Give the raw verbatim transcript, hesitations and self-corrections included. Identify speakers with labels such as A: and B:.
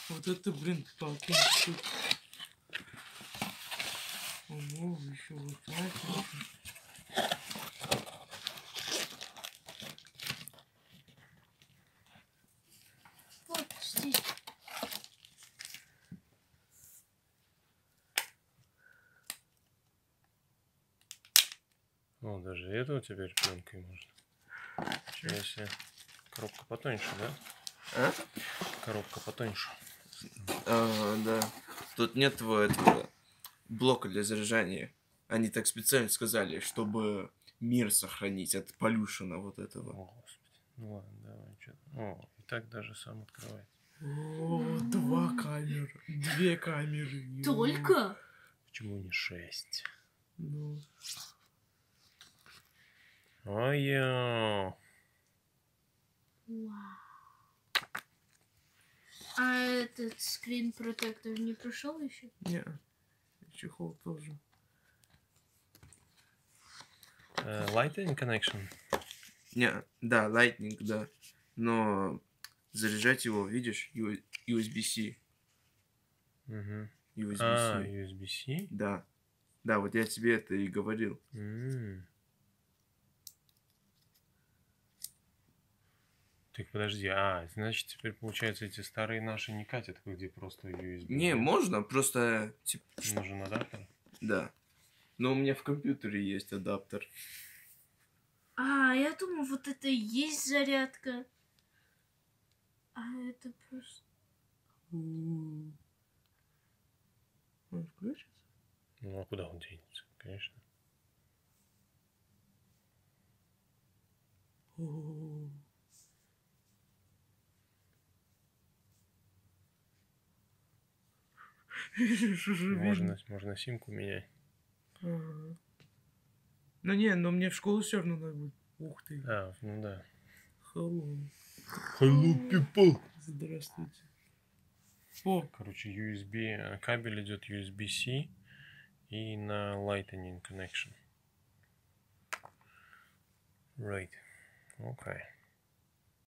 A: Вот это, блин, палки. Ого, еще вот так.
B: Вот здесь.
C: О, даже эту теперь пленкой можно. Ничего себе. Коробка потоньше, да?
A: А?
C: Коробка потоньше.
A: А, да. Тут нет твоего этого блока для заряжания. Они так специально сказали, чтобы мир сохранить от полюшена вот этого.
C: О, Господи. Ну ладно, давай. Что-то. О, и так даже сам открывает.
A: О, два камеры. Две камеры.
B: Только?
C: Почему не шесть?
A: Ну.
C: Ой-ё.
B: Вау. А этот скрин протектор не прошел еще?
A: Не. Чехол тоже.
C: Uh, Lightning connection?
A: Не, да, Lightning, да. Но заряжать его, видишь, ю эс би-C.
C: Угу.
A: ю эс би-C.
C: А, ю эс би-C?
A: Да. Да, вот я тебе это и говорил.
C: М. Так подожди, а, значит теперь получается эти старые наши не катят, где просто ю эс би?
A: Не,
C: да?
A: можно, просто типа.
C: Нужен адаптер?
A: Да. Но у меня в компьютере есть адаптер.
B: А, я думаю, вот это и есть зарядка. А это просто...
A: Он включится?
C: Ну а куда он денется, конечно. Можно, можно симку менять.
A: Ага. Ну не, но мне в школу все равно надо будет. Ух ты.
C: А, ну да.
A: Hello.
C: Hello, people.
A: Здравствуйте. О,
C: Короче, ю эс би, кабель идет ю эс би-C и на Lightning connection. Right. Okay.